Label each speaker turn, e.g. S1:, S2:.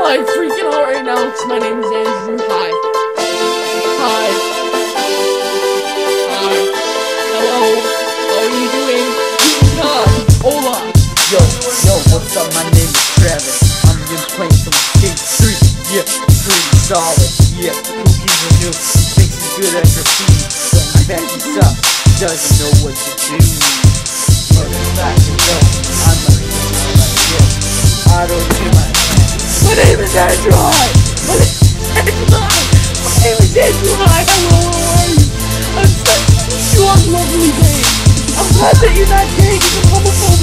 S1: my freaking heart right now. My name is Andrew. Hi. Hi. Hi. Hello. How are you doing? Hola.
S2: Yo, what's up? My name is Travis. I'm just playing some Skate 3. Yeah, pretty solid. Yeah, cookies are new. Thinks he's good at graffiti. So I back this up. Doesn't know what to do. But in fact, I'm a like this. I don't give a
S1: My name is Andrew. Hi. My name is Andrew. Hi. My name is Andrew. Hi. Hello. How are you? I'm glad you are lovely, babe. I'm glad that you're not gay. You're homophobic.